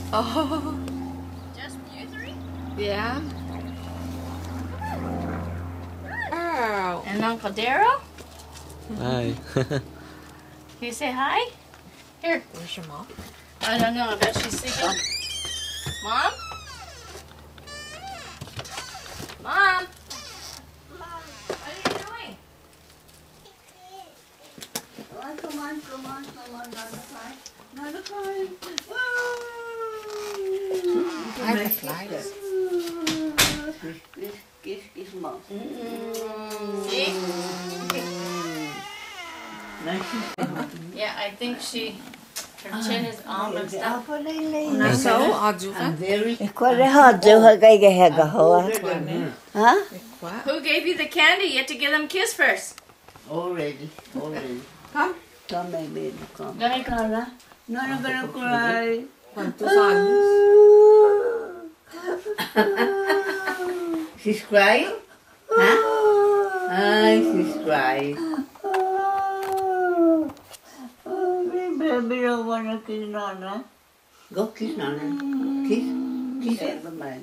Oh. Just you three? Yeah. Wow. And Uncle Daryl? Hi. Can you say hi? Here. Where's your mom? I don't know. I bet she's sleeping. Mom? Mom? What are you doing? Come on, another cry. I have flies. Kiss mom. See? Nice. Yeah, I think her chin is all messed up. So, I'm very. Huh? Who gave you the candy? You have to give them a kiss first. Already. Come. Come, my baby, come. Let me go. No, I'm gonna cry. ¿Cuántos años? She's crying? Huh? Ay, she's crying. Baby, don't wanna kiss Nana. Go kiss Nana. Kiss everyone.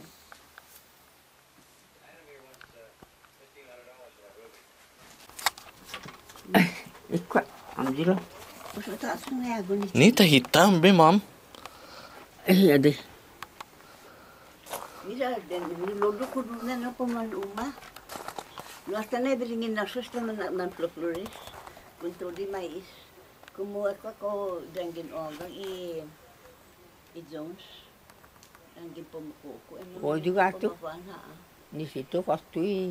Amdilo. Niitä hitaampi, mom. Iya deh. Mira, lodo kudunya na paman uma. Luasta na beringin na susta man flores. Punto di mais. Kumuha ko dangin ogang i Jones. Dangin pumukuko. Oh, juga tu. Di situ pasti.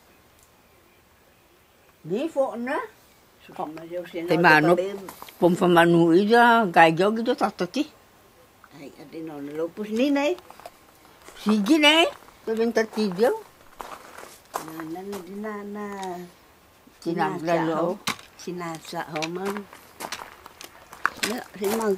Di na. Thì mà nó bông phần mà nuôi ra gai gió cái đó tắt Ay, adino lopus ni nay. sige na tôi bên tắt tí điếu Na sinaglalo sinasa ho man. Ya, simag.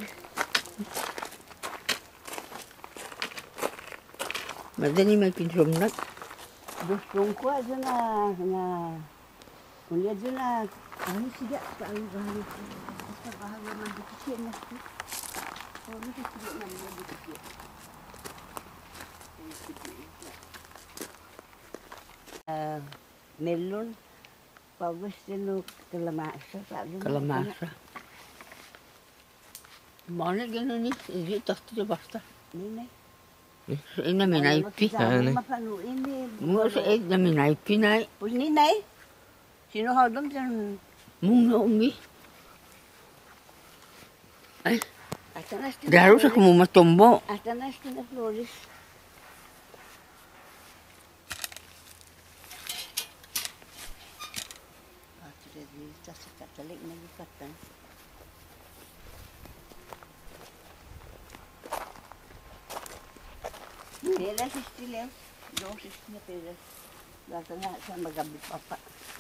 madali may pinsumnat Gustong ko na kunya na ano siya paano basta bahala man dito na. Oh, ni sige na dito. Melon pawis no kalamasa mana gano ni hindi takti basta Nini. ina minaipi mo sa na minaipi na Pus ninay. Sino hodom dyan? mung umi ay Hasta na daro sa kumumatumbo Hasta na flores. Sa katalig na gikatan. Pera sistilew. Dosis na pera. Lata nga sa magabi papa.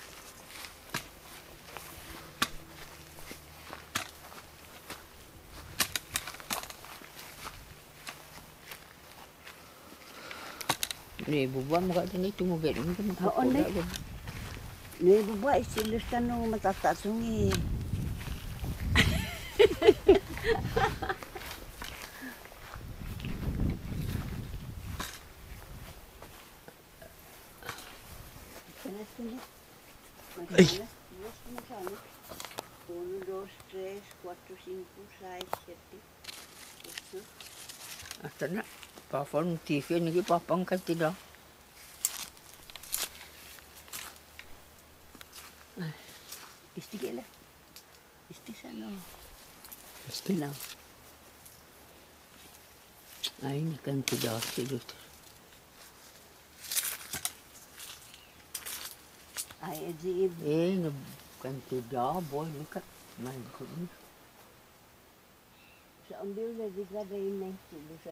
ni bubuan mo ka din ito mo gano'n Oo, ne. May babae silos ka nung matatasong Ay. 1, 2, 3, 4, 5, 6, 7, 8. hasta na papang TV ni papang kanti daw Isti kela. Isti sana. Isti? No. ay ni kanti daw sila Ay, edi. na kanti daw boy ni ka man ko Sa ambil na di ka rin na silo sa